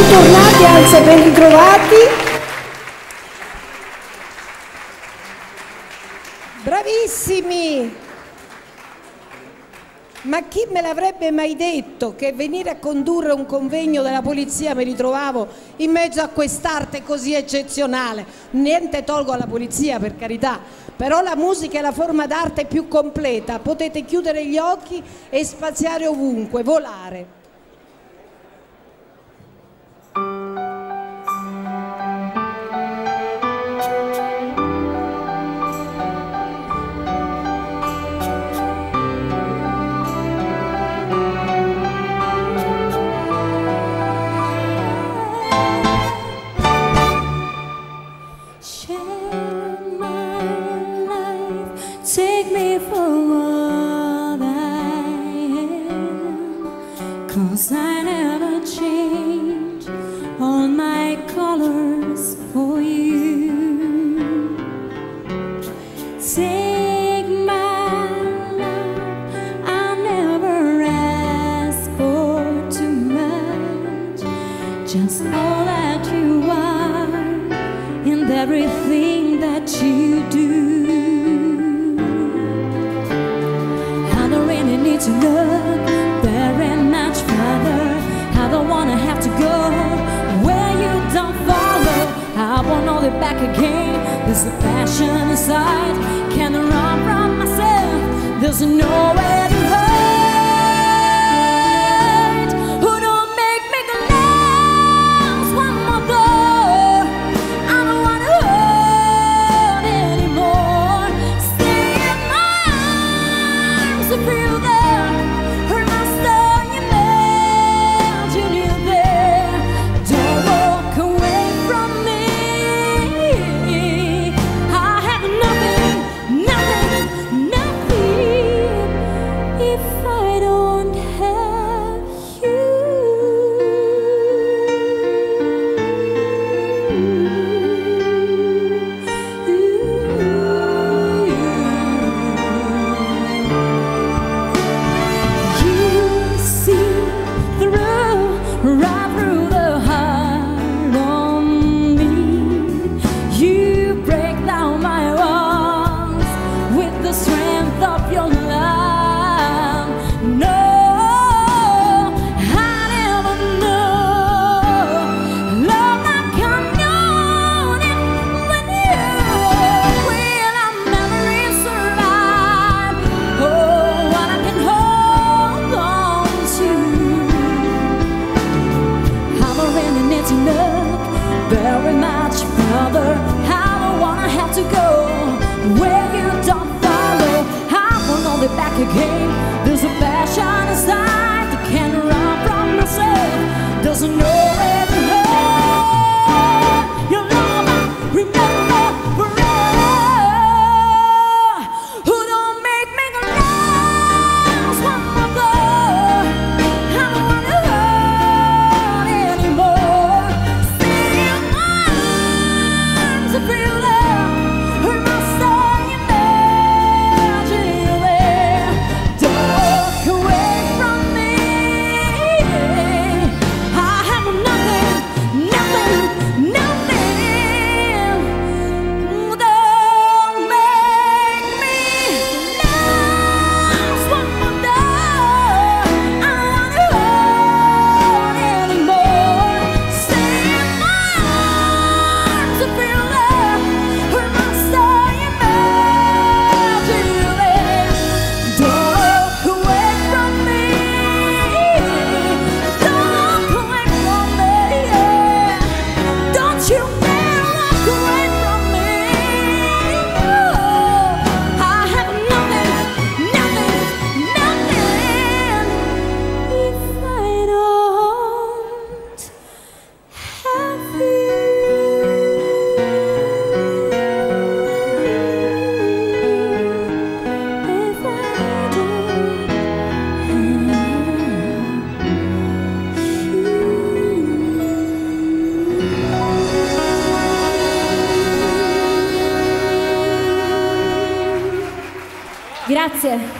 bentornati, anzi ben ritrovati. Bravissimi! Ma chi me l'avrebbe mai detto che venire a condurre un convegno della polizia mi ritrovavo in mezzo a quest'arte così eccezionale? Niente tolgo alla polizia, per carità, però la musica è la forma d'arte più completa, potete chiudere gli occhi e spaziare ovunque, volare. Take me for what I am, 'cause I never change all my colors for you. Take my love, I never ask for too much, just all that you are and everything that you do. To look very much further, I don't wanna have to go where you don't follow. I won't hold it back again. There's a passion inside, can't run from myself. There's nowhere to hide. Who don't make me glass one more door? I don't wanna hold anymore. Stay in my arms and feel that. Right through the heart on me, you break down my walls with the strength of your love. No, I never know love like I know it when you will. Our memories survive. Oh, what I can hold on to. To look very much further, I don't wanna have to go where you don't follow. I won't hold it back again. There's a passion inside that can't run from myself. Doesn't know where to hide. Your love I remember forever. Who don't make me glass one more door? I don't wanna hurt anymore. To feel love, hurt my soul, imagine you there. Don't walk away from me. I have nothing, nothing, nothing. Don't make me lose one more door. I don't wanna hold anymore. Stay in my arms to feel love. Grazie.